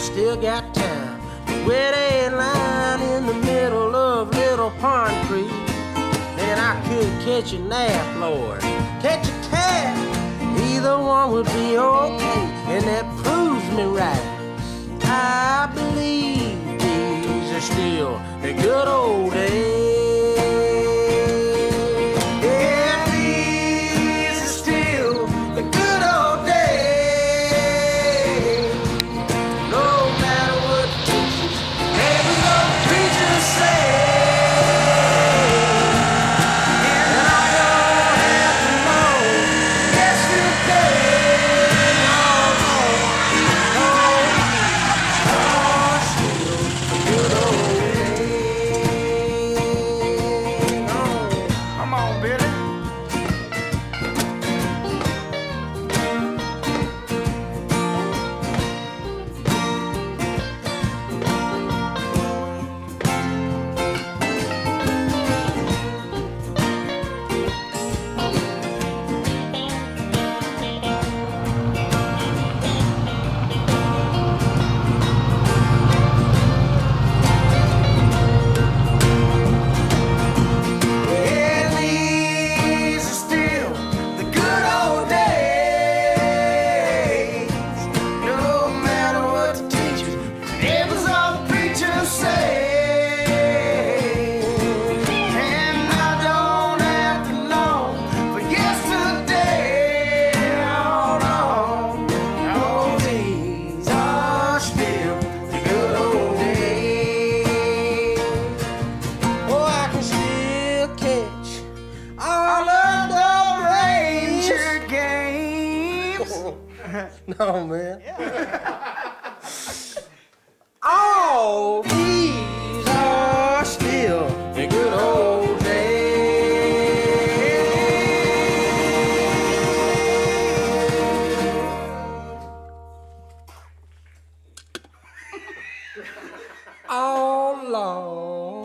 still got time. Wet a line in the middle of Little Pond Creek. Then I could catch a nap, Lord, catch a cat. Either one would be okay, and that proves me right. I believe these are still the good old days. No, man. Yeah. All these are still the good old days. Oh, Lord.